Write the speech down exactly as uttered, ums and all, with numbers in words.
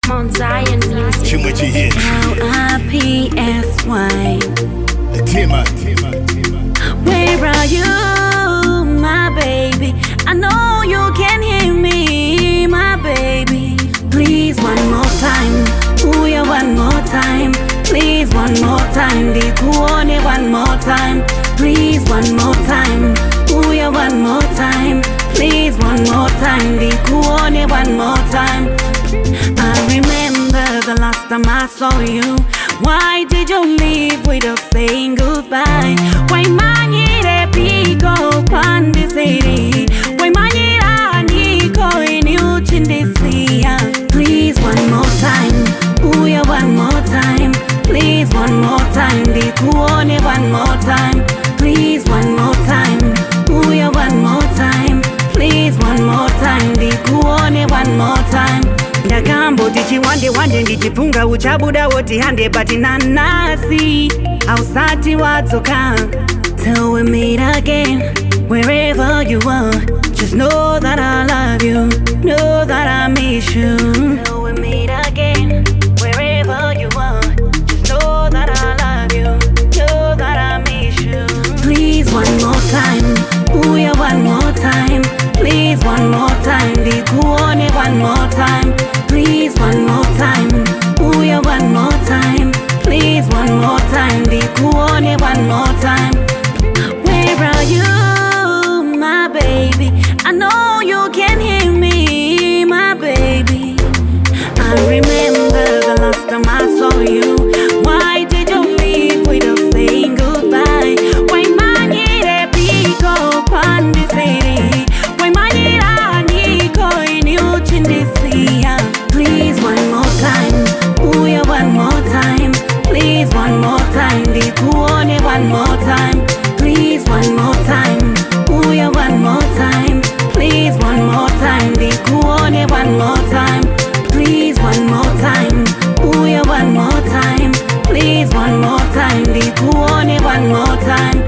Mount Zion music. Chimwechi hit. L I P S Y. Tman. Where are you, my baby? I know you can hear me, my baby. Please one more time, ooh yeah, one more time. Please one more time, Dikuone one more time. Please one more time, ooh yeah, one more time. Please one more time, Dikuone one more time. I remember the last time I saw you. Why did you leave without saying goodbye? Why manire pico quando sei? Why manira nico in you chindisia? Please one more time, ooh yeah, one more time. Please one more time, Dikuone one more time. Please one more time, ooh yeah, one more time. Please one more time, Dikuone one more time. Ndakambo tichi wande wande ndichipunga uchabuda woti hande but nanasi ausati watsoka. Till we meet again, wherever you are. Just know that I love you, know that I miss you. Till we meet again, wherever you are. Just know that I love you, know that I miss you. Please one more time, ooh yeah, one more time. Please one more time, Dikuone one more time. Please one more time, ooh yeah, one more time. Please one more time, Dikuone one more time. Where are you, my baby? I know you can hear me, my baby. I remember the last time I saw you. Why did you leave without saying goodbye? Why manire pico quando sei? Why manira nico in you chindisia? Please one more time, ooh yeah, one more time. Please one more time, Dikuone one more time. Please one more time, ooh yeah, one more time. Please one more time, Dikuone one more time. Please one more time, ooh yeah, one more time. Please one more time, Dikuone one more time.